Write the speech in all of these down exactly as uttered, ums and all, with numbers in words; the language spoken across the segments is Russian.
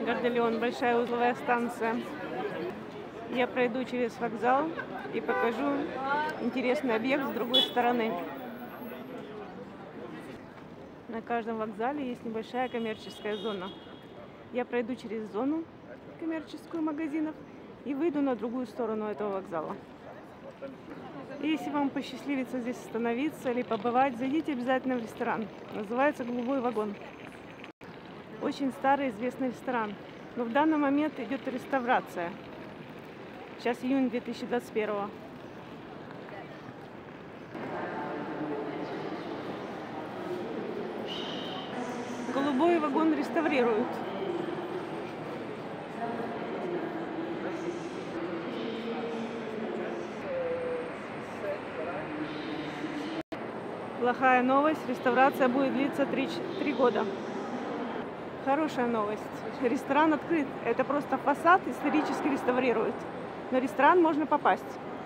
Гар де Лион, большая узловая станция. Я пройду через вокзал и покажу интересный объект с другой стороны. На каждом вокзале есть небольшая коммерческая зона. Я пройду через зону коммерческую магазинов и выйду на другую сторону этого вокзала. И если вам посчастливится здесь остановиться или побывать, зайдите обязательно в ресторан. Называется «Голубой вагон». Очень старый известный ресторан, но в данный момент идет реставрация. Сейчас июнь две тысячи двадцать первого. Голубой вагон реставрируют. Плохая новость, реставрация будет длиться три года. Хорошая новость. Ресторан открыт. Это просто фасад исторически реставрируют. Но в ресторан можно попасть.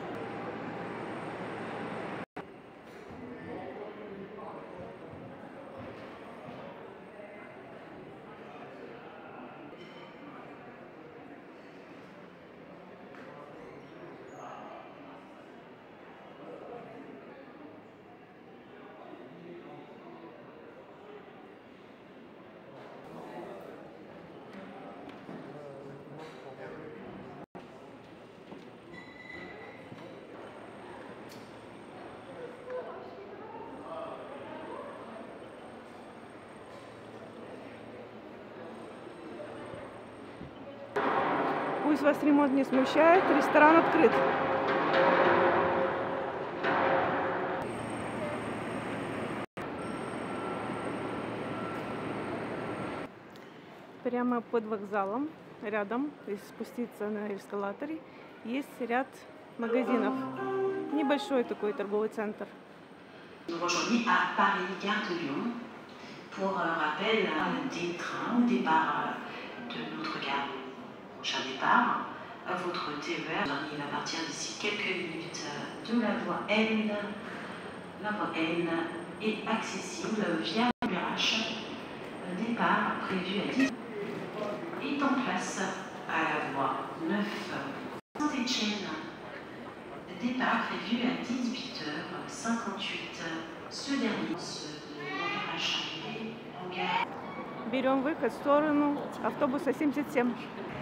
Пусть вас ремонт не смущает, ресторан открыт. Прямо под вокзалом, рядом, если спуститься на эскалаторе, есть ряд магазинов. Небольшой такой торговый центр. Aujourd'hui à Paris, Gare de Lyon, pour rappel des trains au départ de notre gare. Prochain départ, votre T E R il va partir d'ici quelques minutes de la voie N. La voie N est accessible via le R H. Départ prévu à dix est en place à la voie neuf Saint-Étienne. Départ prévu à dix-huit heures cinquante-huit. Ce dernier, ce de R H en gare. Берем выход в сторону автобуса семьдесят семь.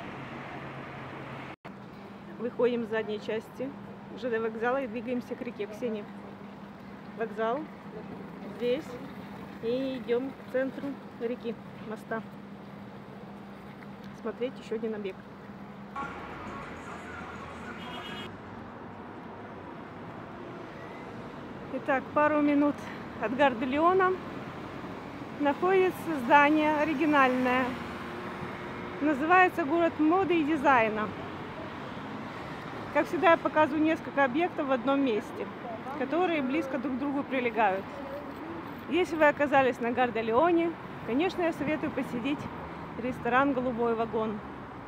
Выходим с задней части ЖД вокзала и двигаемся к реке Ксении. Вокзал здесь. И идем к центру реки, моста. Смотреть еще один объект. Итак, пару минут от Гар де Лиона находится здание оригинальное. Называется «Город моды и дизайна». Как всегда, я показываю несколько объектов в одном месте, которые близко друг к другу прилегают. Если вы оказались на Гар де Лионе, конечно, я советую посетить ресторан «Голубой вагон».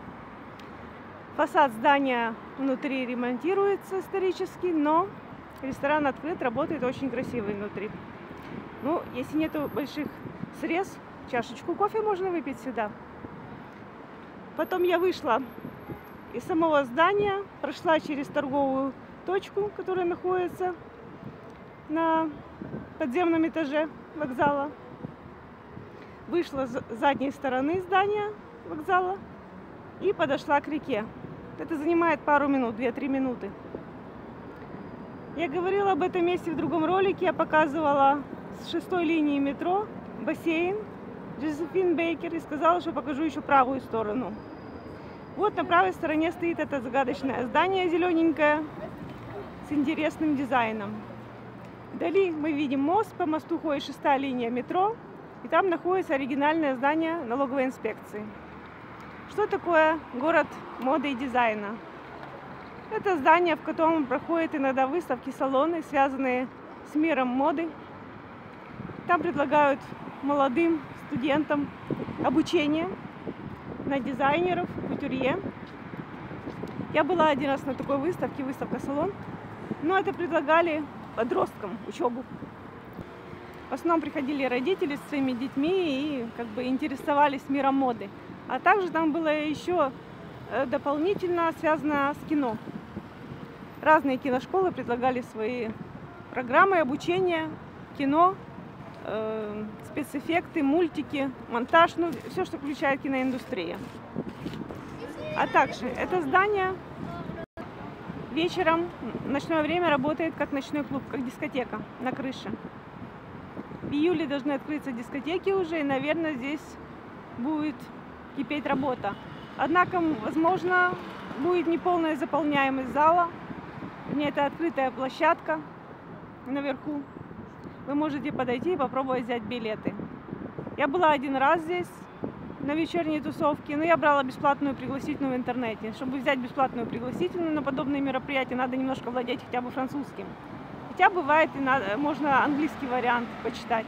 Фасад здания внутри ремонтируется исторически, но ресторан открыт, работает очень красивый внутри. Ну, если нету больших средств, чашечку кофе можно выпить сюда. Потом я вышла из самого здания, прошла через торговую точку, которая находится на подземном этаже вокзала. Вышла с задней стороны здания вокзала и подошла к реке. Это занимает пару минут, две-три минуты. Я говорила об этом месте в другом ролике. Я показывала с шестой линии метро бассейн Джозефин Бейкер и сказала, что покажу еще правую сторону. Вот на правой стороне стоит это загадочное здание зелененькое с интересным дизайном. Вдали мы видим мост, по мосту ходит шестая линия метро, и там находится оригинальное здание налоговой инспекции. Что такое город моды и дизайна? Это здание, в котором проходят иногда выставки, салоны, связанные с миром моды. Там предлагают молодым студентам обучение на дизайнеров, кутюрье. Я была один раз на такой выставке, выставка-салон, но это предлагали подросткам учебу. В основном приходили родители с своими детьми и как бы интересовались миром моды. А также там было еще дополнительно связано с кино. Разные киношколы предлагали свои программы обучения, кино, э, спецэффекты, мультики, монтаж, ну все, что включает киноиндустрия. А также это здание вечером в ночное время работает как ночной клуб, как дискотека на крыше. В июле должны открыться дискотеки уже, и, наверное, здесь будет кипеть работа. Однако, возможно, будет неполная заполняемость зала. Это открытая площадка наверху. Вы можете подойти и попробовать взять билеты. Я была один раз здесь на вечерней тусовке, но я брала бесплатную пригласительную в интернете. Чтобы взять бесплатную пригласительную на подобные мероприятия, надо немножко владеть хотя бы французским. Хотя бывает и надо, можно английский вариант почитать.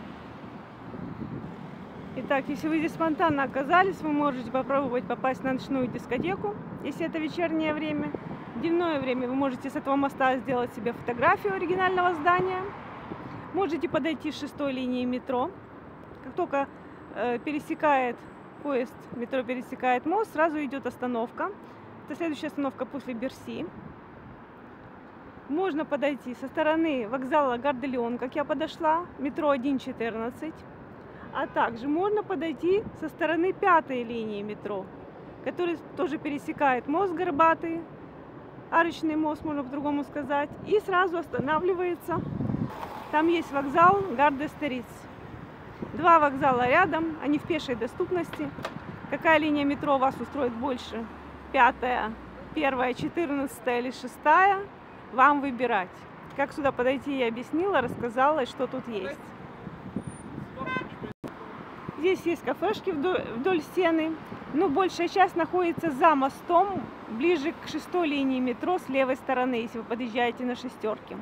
Итак, если вы здесь спонтанно оказались, вы можете попробовать попасть на ночную дискотеку, если это вечернее время. В дневное время вы можете с этого моста сделать себе фотографию оригинального здания. Можете подойти с шестой линии метро. Как только э, пересекает поезд, метро пересекает мост, сразу идет остановка. Это следующая остановка после Берси. Можно подойти со стороны вокзала Гар де Лион, как я подошла, метро один четырнадцать. А также можно подойти со стороны пятой линии метро, который тоже пересекает мост Горбатый, арочный мост, можно по-другому сказать, и сразу останавливается. Там есть вокзал Гар де Стериц. Два вокзала рядом, они в пешей доступности. Какая линия метро вас устроит больше? Пятая, первая, четырнадцатая или шестая? Вам выбирать. Как сюда подойти, я объяснила, рассказала, что тут есть. Здесь есть кафешки вдоль, вдоль стены, но большая часть находится за мостом, ближе к шестой линии метро с левой стороны, если вы подъезжаете на шестерке.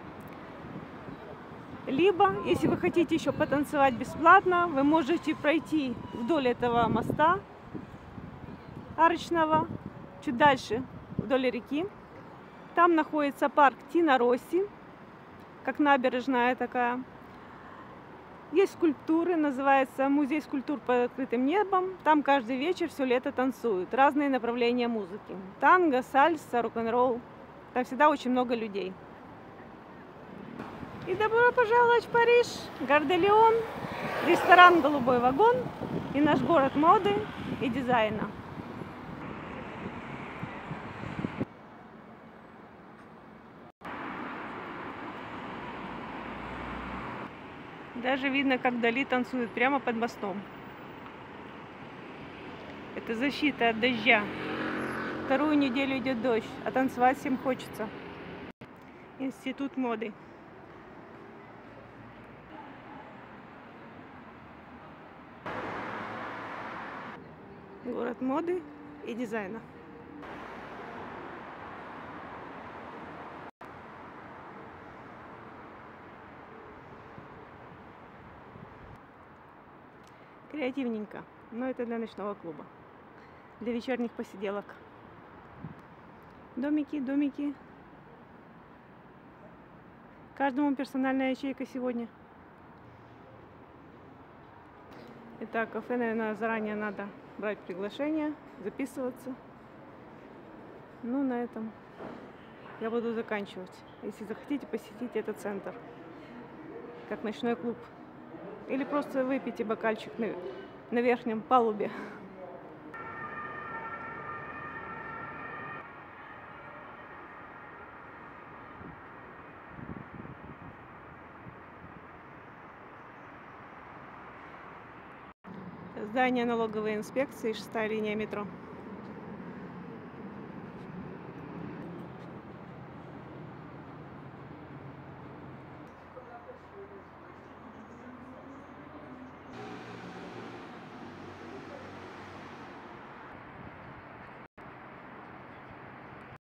Либо, если вы хотите еще потанцевать бесплатно, вы можете пройти вдоль этого моста арочного, чуть дальше, вдоль реки. Там находится парк Тина Росси, как набережная такая. Есть скульптуры, называется музей скульптур под открытым небом. Там каждый вечер все лето танцуют. Разные направления музыки. Танго, сальса, рок-н-ролл. Там всегда очень много людей. И добро пожаловать в Париж, Гар де Лион, ресторан «Голубой вагон» и наш город моды и дизайна. Даже видно, как вдали танцуют прямо под мостом. Это защита от дождя. Вторую неделю идет дождь, а танцевать всем хочется. Институт моды. Город моды и дизайна. Креативненько, но это для ночного клуба, для вечерних посиделок. Домики, домики. Каждому персональная ячейка сегодня. Итак, кафе, наверное, заранее надо брать приглашение, записываться. Ну, на этом я буду заканчивать. Если захотите посетить этот центр, как ночной клуб. Или просто выпейте бокальчик на, на верхнем палубе. Здание налоговой инспекции, шестая линия метро.